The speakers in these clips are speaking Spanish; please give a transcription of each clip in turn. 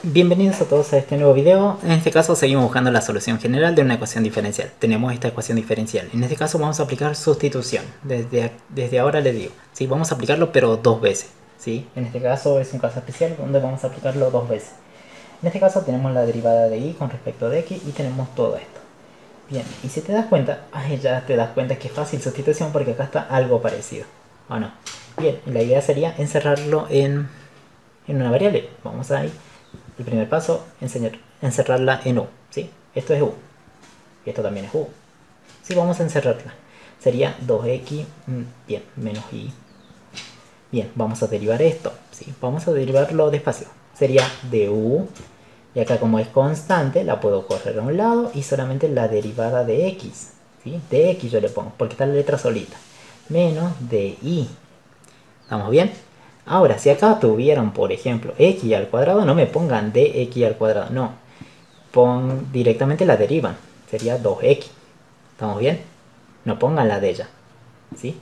Bienvenidos a todos a este nuevo video. En este caso seguimos buscando la solución general de una ecuación diferencial. Tenemos esta ecuación diferencial. En este caso vamos a aplicar sustitución. Desde ahora les digo, ¿sí? Vamos a aplicarlo pero dos veces, ¿sí? En este caso es un caso especial donde vamos a aplicarlo dos veces. En este caso tenemos la derivada de y con respecto de x y tenemos todo esto. Bien, y si te das cuenta, ya te das cuenta que es fácil sustitución porque acá está algo parecido, ¿o no? Bien, la idea sería encerrarlo en una variable. Vamos a ir. El primer paso, encerrarla en u, ¿sí? Esto es u, y esto también es u. Sí, vamos a encerrarla. Sería 2x, bien, menos y. Bien, vamos a derivar esto, ¿sí? Vamos a derivarlo despacio. Sería du, y acá como es constante, la puedo correr a un lado y solamente la derivada de x, ¿sí? De x yo le pongo, porque está la letra solita. Menos de y. ¿Estamos bien? Ahora, si acá tuvieran, por ejemplo, x al cuadrado, no me pongan dx al cuadrado, no. Directamente la derivan, sería 2x. ¿Estamos bien? No pongan la de ella, ¿sí?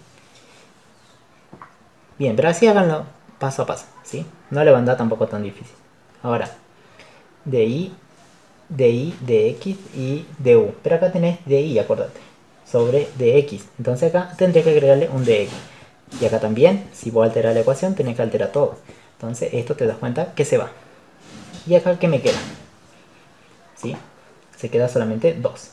Bien, pero así háganlo paso a paso, ¿sí? No le van a dar tampoco tan difícil. Ahora, de y, de x y de u. Pero acá tenés de y, acuérdate, sobre dx. Entonces acá tendré que agregarle un dx. Y acá también, si voy a alterar la ecuación, tenés que alterar todo. Entonces esto te das cuenta que se va. Y acá, ¿qué me queda? ¿Sí? Se queda solamente 2.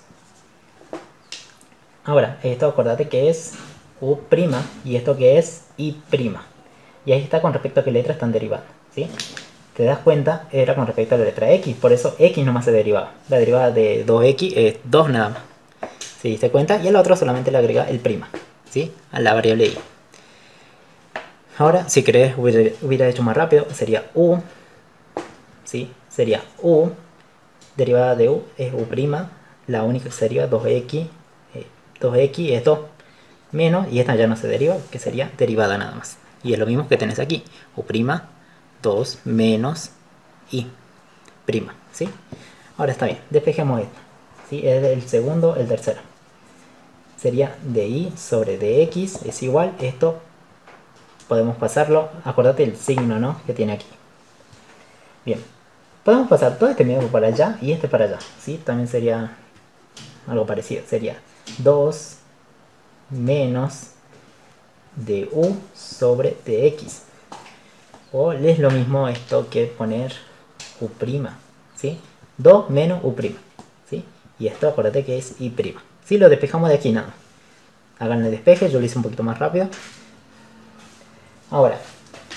Ahora, esto acordate que es u' y esto que es i'. Y ahí está con respecto a qué letra están derivando, ¿sí? Te das cuenta, era con respecto a la letra x, por eso x nomás se derivaba. La derivada de 2x es 2 nada más. ¿Se diste cuenta? Y a la otra solamente le agrega el prima, ¿sí? A la variable y. Ahora, si querés, hubiera hecho más rápido, sería u, ¿sí? Sería u, derivada de u es u', la única que sería 2x, 2x es 2, menos, y esta ya no se deriva, que sería derivada nada más. Y es lo mismo que tenés aquí, u', 2 menos i', ¿sí? Ahora está bien, despejemos esto, ¿sí? Es el segundo, el tercero. Sería de y sobre dx es igual, esto podemos pasarlo, acuérdate el signo, ¿no? Que tiene aquí. Bien, podemos pasar todo este medio para allá y este para allá, ¿sí? También sería algo parecido, sería 2 menos de u sobre dx. O es lo mismo esto que poner u', ¿sí? 2 menos u', ¿sí? Y esto acuérdate que es i'. ¿Sí? Lo despejamos de aquí nada. Hagan el despeje, yo lo hice un poquito más rápido. Ahora,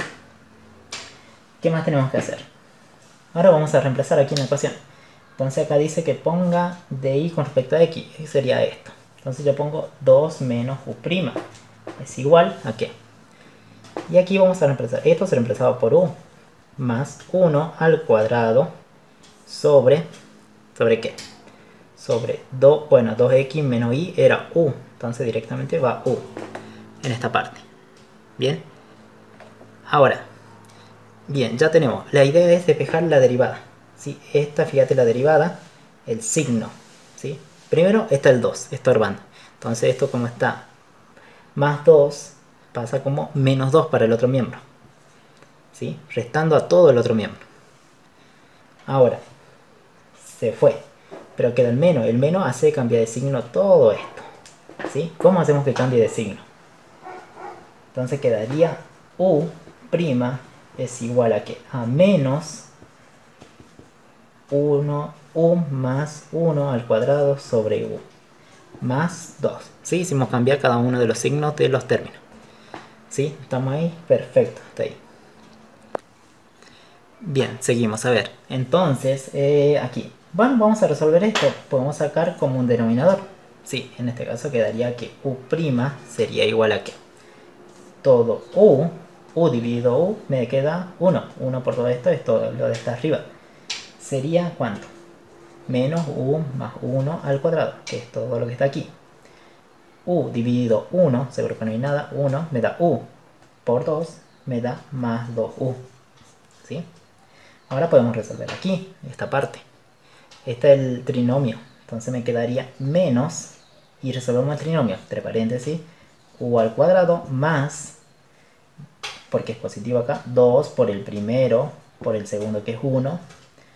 ¿qué más tenemos que hacer? Ahora vamos a reemplazar aquí en la ecuación. Entonces acá dice que ponga de y con respecto a x, y sería esto. Entonces yo pongo 2 menos u', es igual a qué. Y aquí vamos a reemplazar, esto se reemplazaba por u, más 1 al cuadrado sobre, ¿sobre qué? Sobre 2, bueno, 2x menos y era u, entonces directamente va u en esta parte. Bien, ahora, bien, ya tenemos, la idea es despejar la derivada, ¿sí? Esta, fíjate la derivada, el signo, ¿sí? Primero está el 2, estorbando, entonces esto como está más 2, pasa como menos 2 para el otro miembro, ¿sí? Restando a todo el otro miembro. Ahora, se fue, pero queda el menos. El menos hace cambiar de signo todo esto, ¿sí? ¿Cómo hacemos que cambie de signo? Entonces quedaría u' es igual a que a menos 1, u más 1 al cuadrado sobre u más 2. ¿Sí? Hicimos cambiar cada uno de los signos de los términos. ¿Sí? ¿Estamos ahí? Perfecto, está ahí. Bien, seguimos, a ver. Entonces, aquí. Bueno, vamos a resolver esto. Podemos sacar como un denominador. Sí, en este caso quedaría que u' sería igual a que todo u dividido u, me queda 1. 1 por todo esto es todo lo de esta arriba. Sería ¿cuánto? Menos u más 1 al cuadrado, que es todo lo que está aquí. U dividido 1, seguro que no hay nada, 1 me da u por 2, me da más 2u. ¿Sí? Ahora podemos resolver aquí, esta parte. Este es el trinomio, entonces me quedaría menos, y resolvemos el trinomio, entre paréntesis, u al cuadrado más, porque es positivo acá, 2 por el primero, por el segundo que es 1,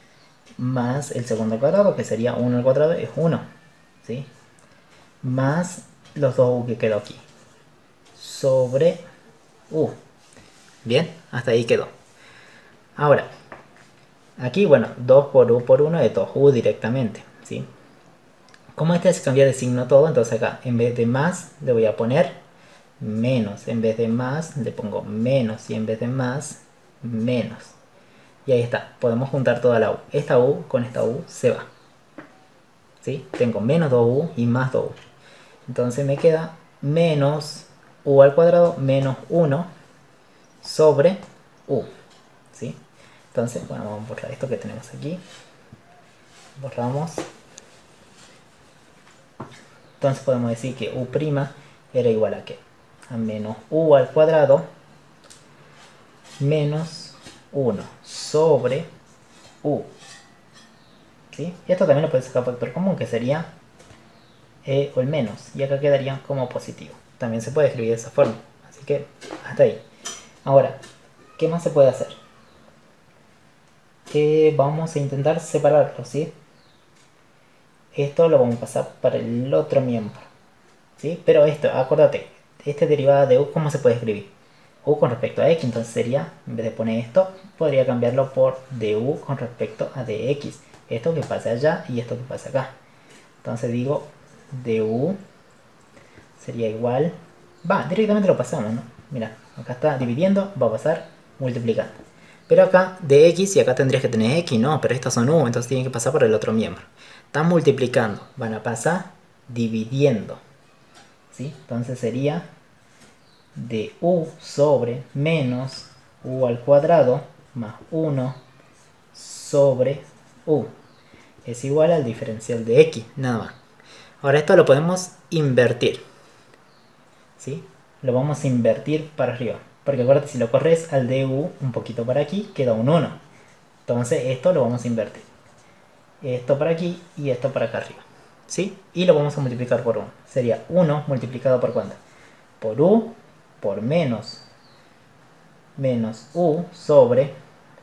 más el segundo al cuadrado, que sería 1 al cuadrado, es 1, ¿sí? Más los 2u que quedó aquí, sobre u. Bien, hasta ahí quedó. Ahora, aquí, bueno, 2 por u por 1 es 2u directamente, ¿sí? Como este se cambia de signo todo, entonces acá, en vez de más, le voy a poner menos. En vez de más, le pongo menos. Y en vez de más, menos. Y ahí está, podemos juntar toda la u. Esta u con esta u se va, ¿sí? Tengo menos 2u y más 2u. Entonces me queda menos u al cuadrado menos 1 sobre u, ¿sí? Entonces, bueno, vamos a borrar esto que tenemos aquí. Borramos. Entonces podemos decir que u' era igual a ¿qué? A menos u al cuadrado menos 1 sobre u, ¿sí? Y esto también lo puedes sacar factor común, que sería o el menos, y acá quedaría como positivo. También se puede escribir de esa forma, así que hasta ahí. Ahora, ¿qué más se puede hacer? Vamos a intentar separarlo, ¿sí? Esto lo vamos a pasar para el otro miembro, ¿sí? Pero esto, acuérdate, este derivada de u, ¿cómo se puede escribir? U con respecto a x, entonces sería, en vez de poner esto, podría cambiarlo por du con respecto a dx. Esto que pasa allá y esto que pasa acá. Entonces digo, du sería igual, directamente lo pasamos, ¿no? Mira, acá está dividiendo, va a pasar multiplicando. Pero acá de x y acá tendrías que tener x, no, pero estas son u, entonces tienen que pasar por el otro miembro. Están multiplicando, van a pasar dividiendo, ¿sí? Entonces sería de u sobre menos u al cuadrado más 1 sobre u es igual al diferencial de x, nada más. Ahora esto lo podemos invertir, ¿sí? Lo vamos a invertir para arriba, porque acuérdate, si lo corres al du un poquito para aquí, queda un 1. Entonces esto lo vamos a invertir. Esto para aquí y esto para acá arriba, ¿sí? Y lo vamos a multiplicar por 1. Sería 1 multiplicado por ¿cuánto? Por u por menos u sobre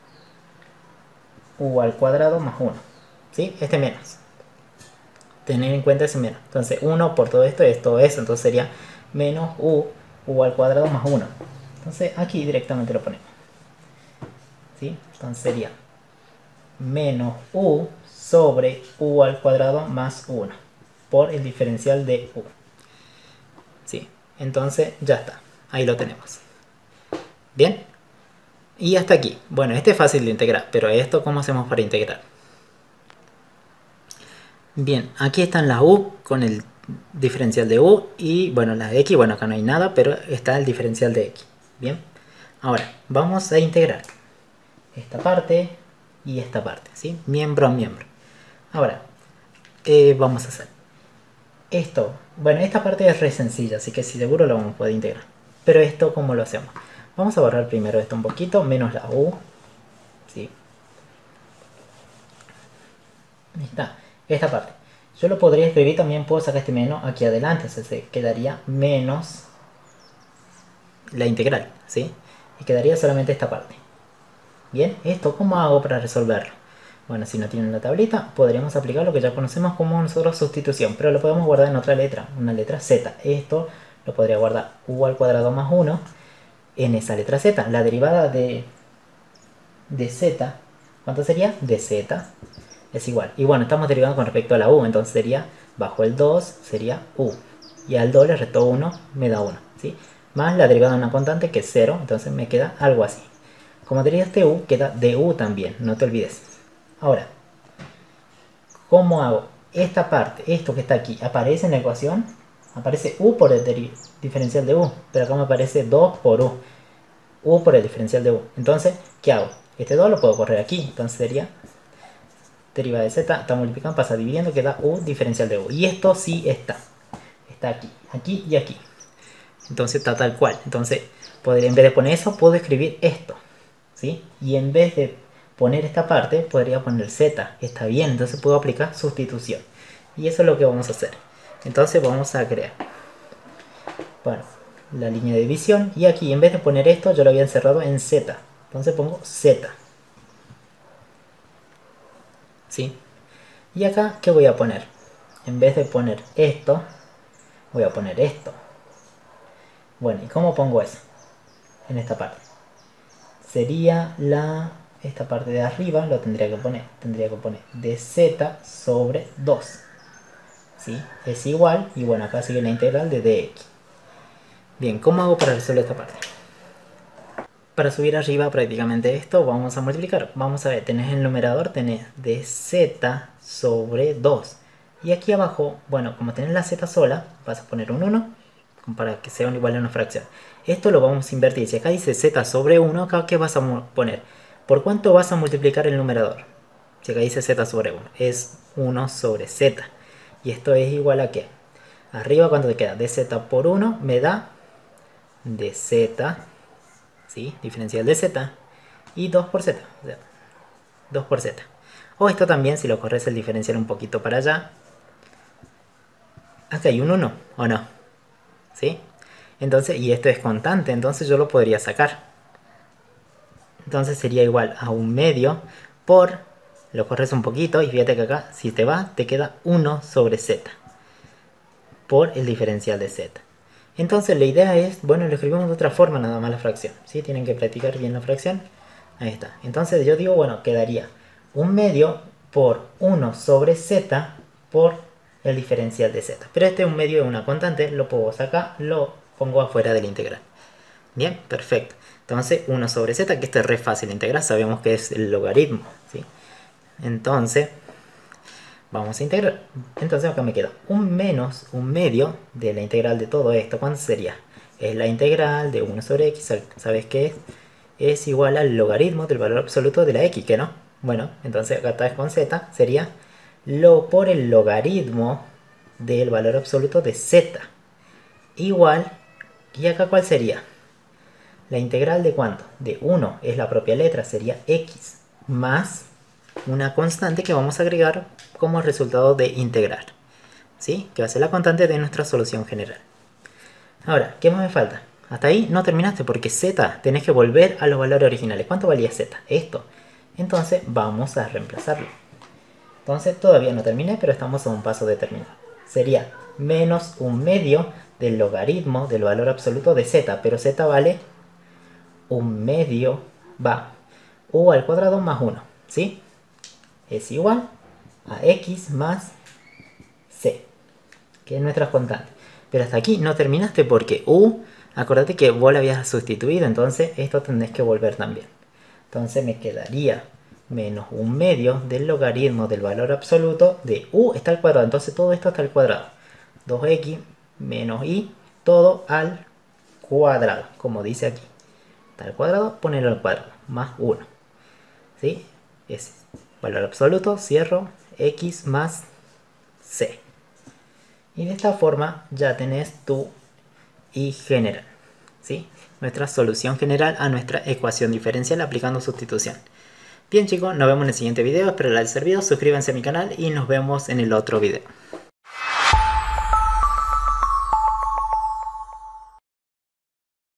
u al cuadrado más 1, ¿sí? Este menos. Tener en cuenta ese menos. Entonces 1 por todo esto es todo eso. Entonces sería menos u al cuadrado más 1. Entonces aquí directamente lo ponemos, ¿sí? Entonces sería menos u sobre u al cuadrado más 1 por el diferencial de u, ¿sí? Entonces ya está. Ahí lo tenemos. Bien. Y hasta aquí. Bueno, este es fácil de integrar, pero esto, ¿cómo hacemos para integrar? Bien, aquí están las u con el diferencial de u y, bueno, las de x, bueno, acá no hay nada, pero está el diferencial de x. Bien, ahora vamos a integrar esta parte y esta parte, ¿sí? Miembro a miembro. Ahora, vamos a hacer esto. Bueno, esta parte es re sencilla, así que seguro lo vamos a poder integrar. Pero esto, ¿cómo lo hacemos? Vamos a borrar primero esto un poquito, menos la u, ¿sí? Ahí está, esta parte. Yo lo podría escribir, también puedo sacar este menos aquí adelante, o sea, se quedaría menos la integral, ¿sí? Y quedaría solamente esta parte. Bien, ¿esto cómo hago para resolverlo? Bueno, si no tienen la tablita, podríamos aplicar lo que ya conocemos como nosotros sustitución, pero lo podemos guardar en otra letra, una letra z. Esto lo podría guardar u al cuadrado más 1 en esa letra z. La derivada de z, ¿cuánto sería? De z es igual. Y bueno, estamos derivando con respecto a la u, entonces sería, bajo el 2 sería u. Y al 2 le resto 1, me da 1, ¿sí? Más la derivada de una constante que es 0, entonces me queda algo así. Como derivaste u, queda du también, no te olvides. Ahora, ¿cómo hago? Esta parte, esto que está aquí, ¿aparece en la ecuación? Aparece u por el diferencial de u, pero acá me aparece 2 por u por el diferencial de u. Entonces, ¿qué hago? Este 2 lo puedo correr aquí, entonces sería derivada de z, está multiplicando, pasa dividiendo, queda u diferencial de u. Y esto sí está aquí, aquí y aquí. Entonces está tal cual. Entonces, en vez de poner eso, puedo escribir esto, ¿sí? Y en vez de poner esta parte, podría poner z, está bien, entonces puedo aplicar sustitución. Y eso es lo que vamos a hacer. Entonces vamos a crear, bueno, la línea de división, y aquí en vez de poner esto, yo lo había encerrado en z. Entonces pongo z. ¿sí? Y acá, ¿qué voy a poner? En vez de poner esto, voy a poner esto. Bueno, ¿y cómo pongo eso? En esta parte. Sería esta parte de arriba, lo tendría que poner dz sobre 2. ¿Sí? Es igual, y bueno, acá sigue la integral de dx. Bien, ¿cómo hago para resolver esta parte? Para subir arriba prácticamente esto, vamos a multiplicar. Vamos a ver, tenés el numerador, tenés dz sobre 2. Y aquí abajo, bueno, como tenés la z sola, vas a poner un 1 para que sea igual a una fracción. Esto lo vamos a invertir. Si acá dice z sobre 1, acá ¿qué vas a poner? ¿Por cuánto vas a multiplicar el numerador? Si acá dice z sobre 1, es 1 sobre z. Y esto es igual a ¿qué? Arriba, ¿cuánto te queda? dz por 1 me da dz, ¿sí? Diferencial de z, y 2 por z, o sea, 2 por z. O esto también, si lo corres el diferencial un poquito para allá, acá hay un 1, ¿o no? ¿Sí? Entonces, y esto es constante, entonces yo lo podría sacar. Entonces sería igual a un medio por, lo corres un poquito y fíjate que acá, si te va, te queda 1 sobre z por el diferencial de z. Entonces la idea es, bueno, lo escribimos de otra forma nada más la fracción, ¿sí? Tienen que practicar bien la fracción. Ahí está. Entonces yo digo, bueno, quedaría un medio por 1 sobre z por el diferencial de z. Pero este un medio es una constante, lo puedo sacar, lo pongo afuera de la integral. Bien, perfecto. Entonces 1 sobre z, que esto es re fácil de integrar, sabemos que es el logaritmo, ¿sí? Entonces vamos a integrar. Entonces acá me queda un menos un medio de la integral de todo esto. ¿Cuánto sería? Es la integral de 1 sobre x. ¿Sabes qué es? Es igual al logaritmo del valor absoluto de la x, ¿qué no? Bueno, entonces acá está con z. Sería lo por el logaritmo del valor absoluto de z. Igual, ¿y acá cuál sería? La integral de ¿cuánto? De 1 es la propia letra, sería x, más una constante que vamos a agregar como resultado de integrar, ¿sí? Que va a ser la constante de nuestra solución general. Ahora, ¿qué más me falta? Hasta ahí no terminaste porque z tenés que volver a los valores originales. ¿Cuánto valía z? Esto. Entonces vamos a reemplazarlo. Entonces todavía no terminé, pero estamos a un paso de terminar. Sería menos un medio del logaritmo del valor absoluto de z, pero z vale un medio, va, u al cuadrado más 1, ¿sí? Es igual a x más c, que es nuestra constante. Pero hasta aquí no terminaste porque u, acordate que vos la habías sustituido, entonces esto tendrás que volver también. Entonces me quedaría menos un medio del logaritmo del valor absoluto de u está al cuadrado, entonces todo esto está al cuadrado. 2x menos y, todo al cuadrado, como dice aquí. Está al cuadrado, ponerlo al cuadrado, más 1. ¿Sí? Es valor absoluto, cierro, x más c. Y de esta forma ya tenés tu y general, ¿sí? Nuestra solución general a nuestra ecuación diferencial aplicando sustitución. Bien chicos, nos vemos en el siguiente video, espero les haya servido, suscríbanse a mi canal y nos vemos en el otro video.